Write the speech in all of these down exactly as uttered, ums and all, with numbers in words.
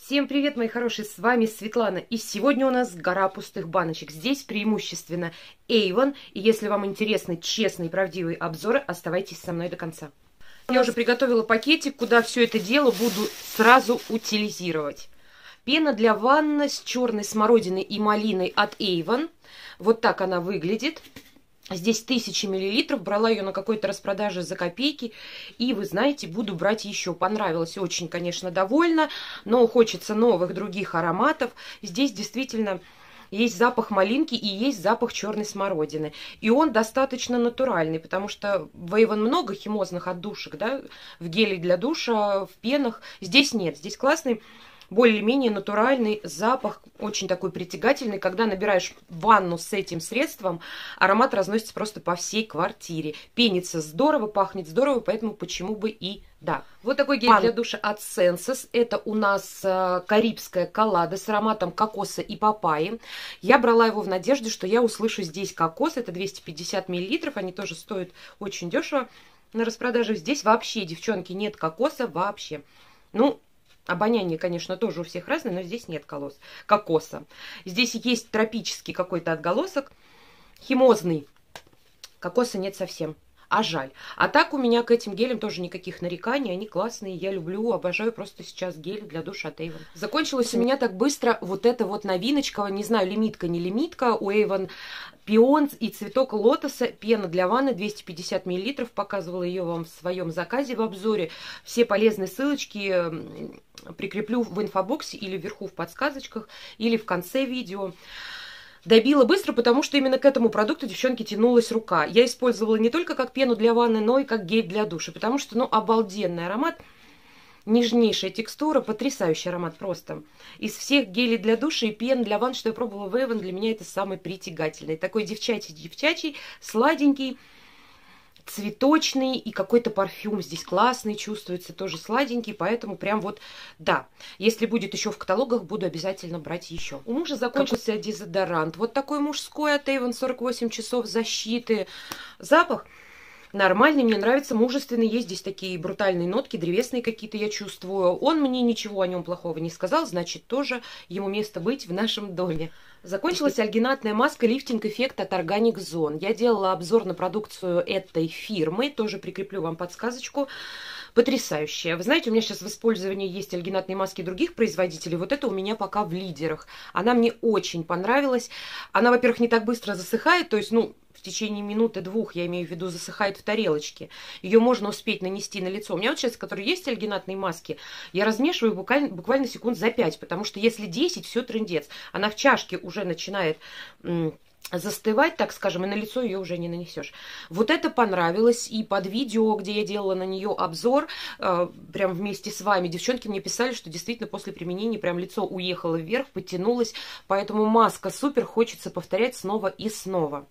Всем привет, мои хорошие, с вами Светлана, и сегодня у нас гора пустых баночек. Здесь преимущественно Avon, и если вам интересны честные и правдивые обзоры, оставайтесь со мной до конца. Я уже приготовила пакетик, куда все это дело буду сразу утилизировать. Пена для ванны с черной смородиной и малиной от Avon. Вот так она выглядит. Здесь тысяча миллилитров, брала ее на какой-то распродаже за копейки, и, вы знаете, буду брать еще. Понравилось, очень, конечно, довольна, но хочется новых других ароматов. Здесь действительно есть запах малинки и есть запах черной смородины. И он достаточно натуральный, потому что в Avon много химозных отдушек, да, в геле для душа, в пенах. Здесь нет, здесь классный, более-менее натуральный запах, очень такой притягательный. Когда набираешь ванну с этим средством, аромат разносится просто по всей квартире. Пенится здорово, пахнет здорово, поэтому почему бы и да. Вот такой гель для душа от Senses. Это у нас э, карибская коллада с ароматом кокоса и папайи. Я брала его в надежде, что я услышу здесь кокос. Это двести пятьдесят миллилитров, они тоже стоят очень дешево на распродаже. Здесь вообще, девчонки, нет кокоса вообще. Ну, обоняние, конечно, тоже у всех разное, но здесь нет колос, кокоса. Здесь есть тропический какой-то отголосок, химозный. Кокоса нет совсем, а жаль. А так у меня к этим гелям тоже никаких нареканий, они классные, я люблю, обожаю просто сейчас гель для душа от Avon. Закончилась у меня так быстро вот эта вот новиночка, не знаю, лимитка, не лимитка, у Avon пион и цветок лотоса, пена для ванны двести пятьдесят миллилитров, показывала ее вам в своем заказе в обзоре. Все полезные ссылочки прикреплю в инфобоксе или вверху в подсказочках, или в конце видео. Добила быстро, потому что именно к этому продукту, девчонки, тянулась рука. Я использовала не только как пену для ванны, но и как гель для душа, потому что, ну, обалденный аромат, нежнейшая текстура, потрясающий аромат просто. Из всех гелей для душа и пен для ванны, что я пробовала в Avon, для меня это самый притягательный. Такой девчачий-девчачий, сладенький, цветочный, и какой-то парфюм здесь классный, чувствуется тоже сладенький, поэтому прям вот, да, если будет еще в каталогах, буду обязательно брать еще. У мужа закончился как... дезодорант, вот такой мужской от Avon, сорок восемь часов защиты. Запах нормальный, мне нравится, мужественный, есть здесь такие брутальные нотки, древесные какие-то я чувствую. Он мне ничего о нем плохого не сказал, значит, тоже ему место быть в нашем доме. Закончилась альгинатная маска лифтинг эффект от Organic Zone. Я делала обзор на продукцию этой фирмы, тоже прикреплю вам подсказочку. Потрясающая. Вы знаете, у меня сейчас в использовании есть альгинатные маски других производителей. Вот это у меня пока в лидерах. Она мне очень понравилась. Она, во-первых, не так быстро засыхает, то есть, ну, в течение минуты-двух, я имею в виду, засыхает в тарелочке. Ее можно успеть нанести на лицо. У меня вот сейчас, которые есть альгинатные маски, я размешиваю буквально, буквально секунд за пять, потому что если десять, все трындец. Она в чашке уже начинает застывать, так скажем, и на лицо ее уже не нанесешь. Вот это понравилось, и под видео, где я делала на нее обзор, э, прям вместе с вами, девчонки мне писали, что действительно после применения прям лицо уехало вверх, потянулось, поэтому маска супер, хочется повторять снова и снова.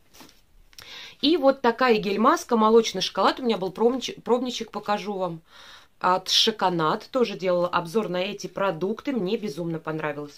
И вот такая гель-маска, молочный шоколад, у меня был пробничек, пробничек, покажу вам, от Шоконат, тоже делала обзор на эти продукты, мне безумно понравилось.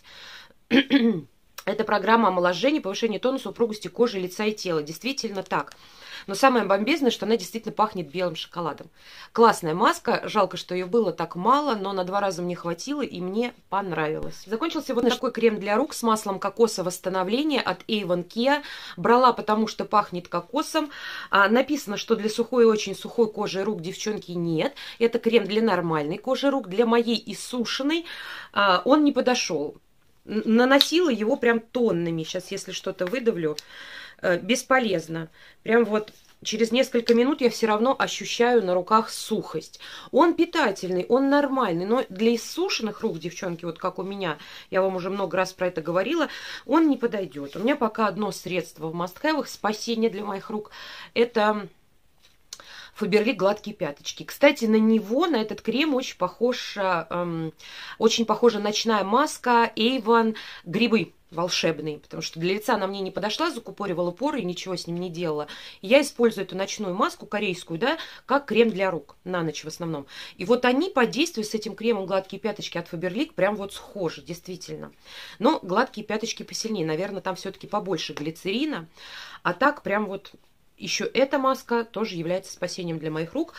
Это программа омоложения, повышения тонуса, упругости кожи, лица и тела. Действительно так. Но самое бомбезное, что она действительно пахнет белым шоколадом. Классная маска. Жалко, что ее было так мало, но на два раза мне хватило, и мне понравилось. Закончился вот такой крем для рук с маслом кокоса восстановления от Avon Kia. Брала, потому что пахнет кокосом. А, написано, что для сухой и очень сухой кожи рук, девчонки, нет. Это крем для нормальной кожи рук. Для моей иссушенной а, он не подошел. Наносила его прям тоннами. Сейчас, если что-то выдавлю, э, бесполезно. Прям вот через несколько минут я все равно ощущаю на руках сухость. Он питательный, он нормальный, но для иссушенных рук, девчонки, вот как у меня, я вам уже много раз про это говорила, он не подойдет. У меня пока одно средство в must-have, спасение для моих рук, это Faberlic гладкие пяточки. Кстати, на него, на этот крем очень похож, эм, очень похожа ночная маска Avon грибы волшебные, потому что для лица она мне не подошла, закупоривала поры и ничего с ним не делала. Я использую эту ночную маску корейскую, да, как крем для рук, на ночь в основном. И вот они по действию с этим кремом гладкие пяточки от Faberlic прям вот схожи, действительно. Но гладкие пяточки посильнее, наверное, там все-таки побольше глицерина, а так прям вот еще эта маска тоже является спасением для моих рук.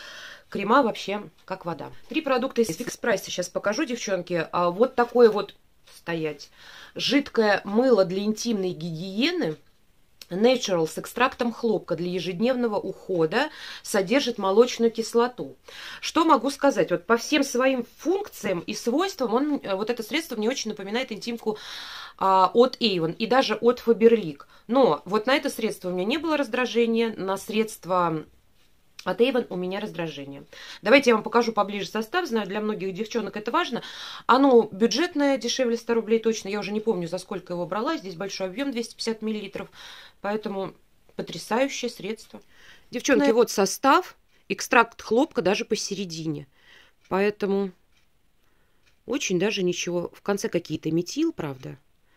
Крема вообще как вода. Три продукта из Fix Price сейчас покажу, девчонки. А вот такое вот стоять. Жидкое мыло для интимной гигиены. Natural с экстрактом хлопка для ежедневного ухода, содержит молочную кислоту. Что могу сказать? Вот по всем своим функциям и свойствам он, вот это средство мне очень напоминает интимку а, от Avon и даже от Faberlic. Но вот на это средство у меня не было раздражения, на средство от Avon у меня раздражение. Давайте я вам покажу поближе состав. Знаю, для многих девчонок это важно. Оно бюджетное, дешевле ста рублей точно. Я уже не помню, за сколько его брала. Здесь большой объем, двести пятьдесят миллилитров. Поэтому потрясающее средство. Девчонки, вот состав. Экстракт хлопка даже посередине. Поэтому очень даже ничего. В конце какие-то метил, правда.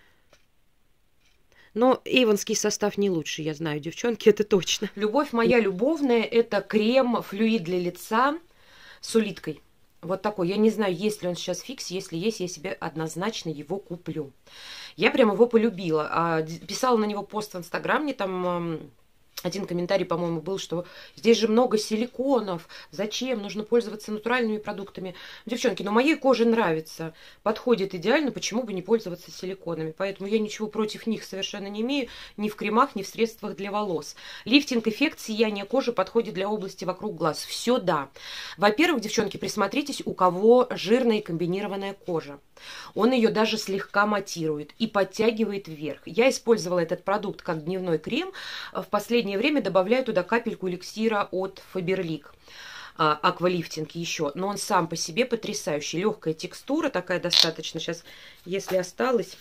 Но эйвонский состав не лучше, я знаю, девчонки, это точно. Любовь моя любовная, это крем, флюид для лица с улиткой. Вот такой. Я не знаю, есть ли он сейчас в Фиксе. Если есть, я себе однозначно его куплю. Я прям его полюбила. Писала на него пост в Инстаграм, мне там... Один комментарий, по-моему, был, что здесь же много силиконов. Зачем? Нужно пользоваться натуральными продуктами. Девчонки, но моей коже нравится. Подходит идеально. Почему бы не пользоваться силиконами? Поэтому я ничего против них совершенно не имею. Ни в кремах, ни в средствах для волос. Лифтинг-эффект сияния кожи подходит для области вокруг глаз. Все да. Во-первых, девчонки, присмотритесь, у кого жирная и комбинированная кожа. Он ее даже слегка матирует и подтягивает вверх. Я использовала этот продукт как дневной крем. В последнее время добавляю туда капельку эликсира от Faberlic. Аквалифтинг еще. Но он сам по себе потрясающий. Легкая текстура такая достаточно. Сейчас, если осталось...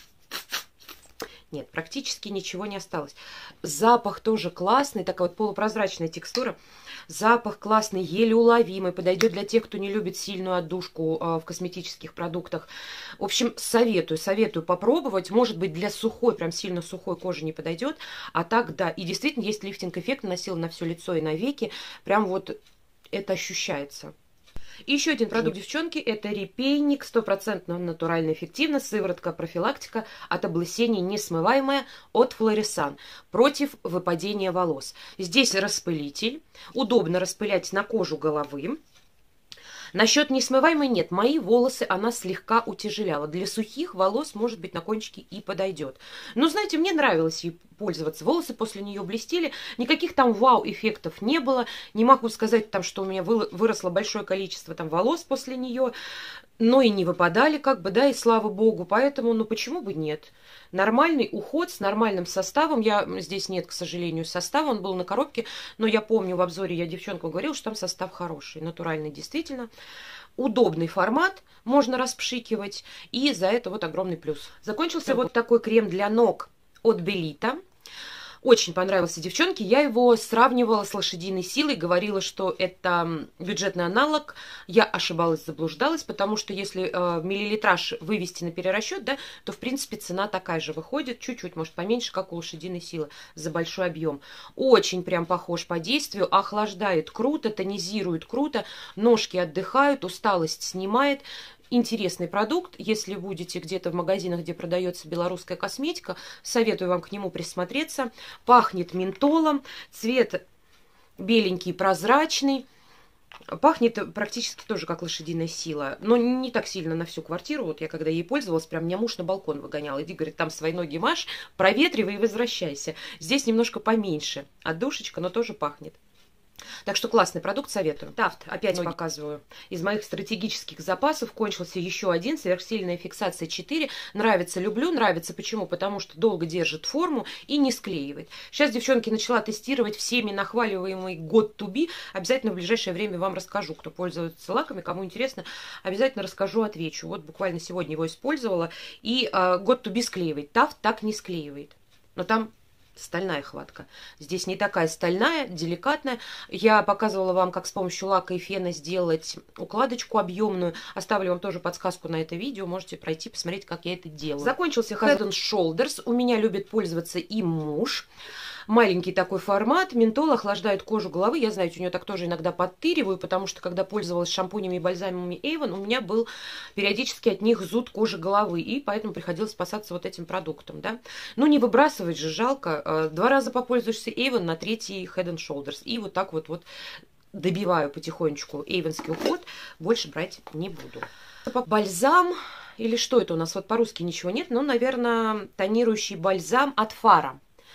Нет, практически ничего не осталось. Запах тоже классный. Такая вот полупрозрачная текстура. Запах классный, еле уловимый. Подойдет для тех, кто не любит сильную отдушку э, в косметических продуктах. В общем, советую, советую попробовать. Может быть, для сухой, прям сильно сухой кожи не подойдет. А так, да. И действительно, есть лифтинг-эффект. Наносила на все лицо и на веки. Прям вот это ощущается. И еще один продукт, девчонки, это репейник, стопроцентно натурально эффективно, сыворотка профилактика от облысения несмываемая от Флорисан против выпадения волос. Здесь распылитель, удобно распылять на кожу головы. Насчет несмываемой нет, мои волосы она слегка утяжеляла. Для сухих волос, может быть, на кончике и подойдет. Но, знаете, мне нравилось ей пользоваться. Волосы после нее блестели. Никаких там вау-эффектов не было. Не могу сказать, там, что у меня выросло большое количество там волос после нее. Но и не выпадали, как бы, да, и слава богу. Поэтому, ну, почему бы нет? Нормальный уход с нормальным составом. Я, здесь нет, к сожалению, состава. Он был на коробке. Но я помню, в обзоре я девчонку говорила, что там состав хороший. Натуральный, действительно. Удобный формат. Можно распшикивать. И за это вот огромный плюс. Закончился вот такой крем для ног от Белита. Очень понравился девчонке. Я его сравнивала с лошадиной силой. Говорила, что это бюджетный аналог. Я ошибалась, заблуждалась. Потому что если э, миллилитраж вывести на перерасчет, да, то в принципе цена такая же выходит. Чуть-чуть, может, поменьше, как у лошадиной силы. За большой объем. Очень прям похож по действию. Охлаждает круто, тонизирует круто. Ножки отдыхают, усталость снимает. Интересный продукт. Если будете где-то в магазинах, где продается белорусская косметика, советую вам к нему присмотреться. Пахнет ментолом, цвет беленький, прозрачный. Пахнет практически тоже как лошадиная сила, но не так сильно на всю квартиру. Вот я когда ей пользовалась, прям меня муж на балкон выгонял. Иди, говорит, там свои ноги маш, проветривай и возвращайся. Здесь немножко поменьше. Отдушечка, но тоже пахнет. Так что классный продукт, советую. Тафт, опять ноги показываю. Из моих стратегических запасов кончился еще один. Сверхсильная фиксация четыре. Нравится, люблю. Нравится почему? Потому что долго держит форму и не склеивает. Сейчас, девчонки, начала тестировать всеми нахваливаемый год ту би. Обязательно в ближайшее время вам расскажу, кто пользуется лаками. Кому интересно, обязательно расскажу, отвечу. Вот буквально сегодня его использовала. И год ту би склеивает. Тафт так не склеивает. Но там... стальная хватка. Здесь не такая стальная, деликатная. Я показывала вам, как с помощью лака и фена сделать укладочку объемную. Оставлю вам тоже подсказку на это видео. Можете пройти, посмотреть, как я это делаю. Закончился Head and Shoulders. У меня любит пользоваться и муж. Маленький такой формат. Ментол охлаждает кожу головы. Я, знаете, у нее так тоже иногда подтыриваю, потому что, когда пользовалась шампунями и бальзамами Avon, у меня был периодически от них зуд кожи головы, и поэтому приходилось спасаться вот этим продуктом, да. Ну, не выбрасывать же, жалко. Два раза попользуешься Avon, на третий Head and Shoulders. И вот так вот вот добиваю потихонечку эйвонский уход, больше брать не буду. Бальзам, или что это у нас, вот по-русски ничего нет, но, наверное, тонирующий бальзам от Фара.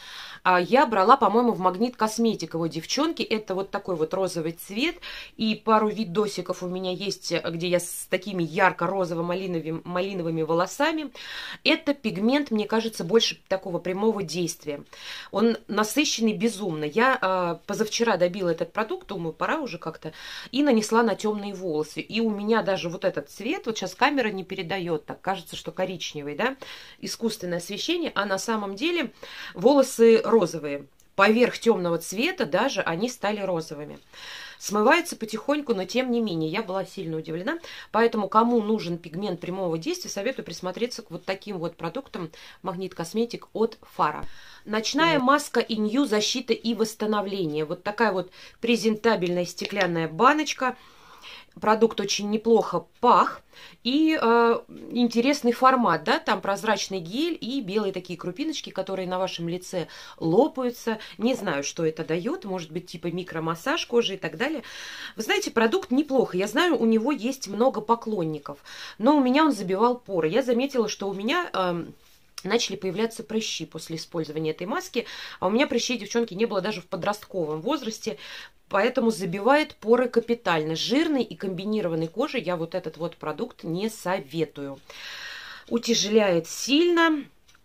Я брала, по-моему, в Магнит Косметик его, девчонки. Это вот такой вот розовый цвет. И пару видосиков у меня есть, где я с такими ярко-розово-малиновыми малиновыми волосами. Это пигмент, мне кажется, больше такого прямого действия. Он насыщенный безумно. Я э, позавчера добила этот продукт, думаю, пора уже как-то, и нанесла на темные волосы. И у меня даже вот этот цвет, вот сейчас камера не передает, так кажется, что коричневый, да, искусственное освещение, а на самом деле волосы розовые. Поверх темного цвета даже они стали розовыми. Смывается потихоньку, но тем не менее, я была сильно удивлена. Поэтому, кому нужен пигмент прямого действия, советую присмотреться к вот таким вот продуктам Магнит Косметик от Фара. Ночная маска Инью защита и восстановление. Вот такая вот презентабельная стеклянная баночка. Продукт очень неплохо пах. И э, интересный формат, да, там прозрачный гель и белые такие крупиночки, которые на вашем лице лопаются. Не знаю, что это дает, может быть, типа микромассаж кожи и так далее. Вы знаете, продукт неплохо. Я знаю, у него есть много поклонников, но у меня он забивал поры. Я заметила, что у меня... Э, начали появляться прыщи после использования этой маски. А у меня прыщей, девчонки, не было даже в подростковом возрасте. Поэтому забивает поры капитально. Жирной и комбинированной коже я вот этот вот продукт не советую. Утяжеляет сильно.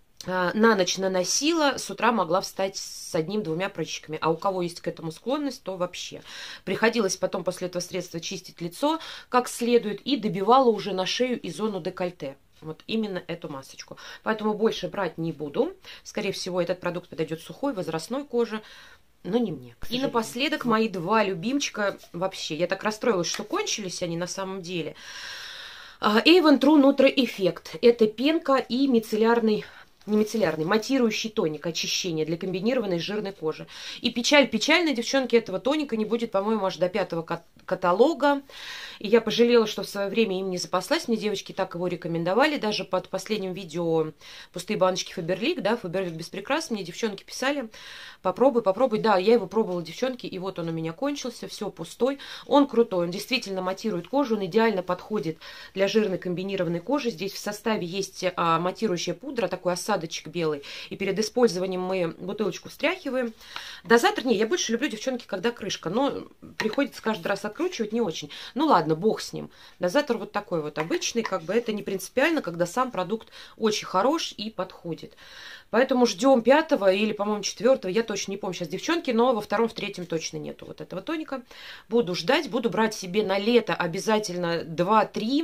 На ночь наносила, с утра могла встать с одним-двумя прыщиками. А у кого есть к этому склонность, то вообще. Приходилось потом после этого средства чистить лицо как следует и добивала уже на шею и зону декольте. Вот именно эту масочку. Поэтому больше брать не буду. Скорее всего, этот продукт подойдет сухой, возрастной коже, но не мне. И напоследок мои два любимчика вообще. Я так расстроилась, что кончились они на самом деле. Avon True Nutra Effect. Это пенка и мицеллярный... не мицеллярный, матирующий тоник очищения для комбинированной жирной кожи. И печаль печальная, девчонки, этого тоника не будет, по-моему, аж до пятого каталога. И я пожалела, что в свое время им не запаслась. Мне девочки так его рекомендовали. Даже под последним видео «Пустые баночки Фаберлик», да, Фаберлик без прикрас, мне девчонки писали: попробуй, попробуй. Да, я его пробовала, девчонки, и вот он у меня кончился, все пустой. Он крутой, он действительно матирует кожу, он идеально подходит для жирной комбинированной кожи. Здесь в составе есть а, матирующая пудра, такой осадочек белый. И перед использованием мы бутылочку встряхиваем. Дозатор, не, я больше люблю, девчонки, когда крышка, но приходится каждый раз откручивать, не очень. Ну ладно, бог с ним. Дозатор вот такой вот обычный, как бы это не принципиально, когда сам продукт очень хорош и подходит. Поэтому ждем пятого или, по-моему, четвертого, я точно не помню сейчас, девчонки, но во втором, в третьем точно нету вот этого тоника. Буду ждать, буду брать себе на лето обязательно два-три.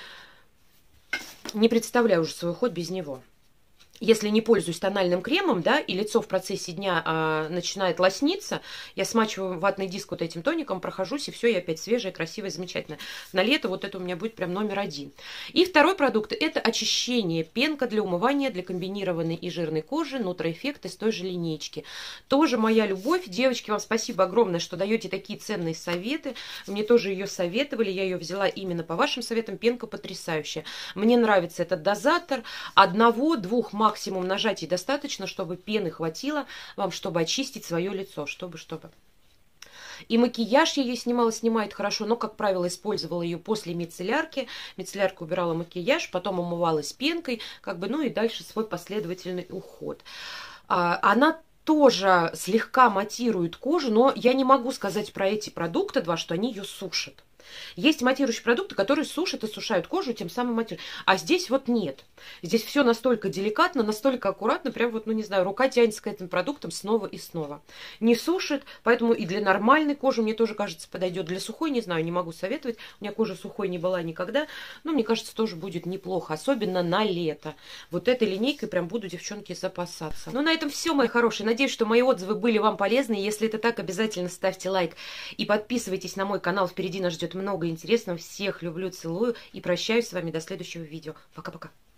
Не представляю уже свой уход без него. Если не пользуюсь тональным кремом, да, и лицо в процессе дня а, начинает лосниться, я смачиваю ватный диск вот этим тоником, прохожусь, и все, я опять свежая, красивая, замечательная. На лето вот это у меня будет прям номер один. И второй продукт – это очищение, пенка для умывания, для комбинированной и жирной кожи, Nutra Effect из той же линейки. Тоже моя любовь. Девочки, вам спасибо огромное, что даете такие ценные советы. Мне тоже ее советовали, я ее взяла именно по вашим советам. Пенка потрясающая. Мне нравится этот дозатор. Одного-двух максимум максимум нажатий достаточно, чтобы пены хватило вам, чтобы очистить свое лицо, чтобы, чтобы. И макияж я ей снимала, снимает хорошо, но, как правило, использовала ее после мицеллярки. Мицеллярку убирала макияж, потом умывалась пенкой, как бы, ну и дальше свой последовательный уход. Она тоже слегка матирует кожу, но я не могу сказать про эти продукты два, что они ее сушат. Есть матирующие продукты, которые сушат и сушают кожу, тем самым матируют. А здесь вот нет. Здесь все настолько деликатно, настолько аккуратно, прям вот, ну не знаю, рука тянется к этим продуктам снова и снова. Не сушит, поэтому и для нормальной кожи, мне тоже кажется, подойдет. Для сухой, не знаю, не могу советовать. У меня кожа сухой не была никогда, но мне кажется, тоже будет неплохо, особенно на лето. Вот этой линейкой прям буду, девчонки, запасаться. Ну на этом все, мои хорошие. Надеюсь, что мои отзывы были вам полезны. Если это так, обязательно ставьте лайк и подписывайтесь на мой канал. Впереди нас ждет много интересного. Всех люблю, целую и прощаюсь с вами до следующего видео. Пока-пока.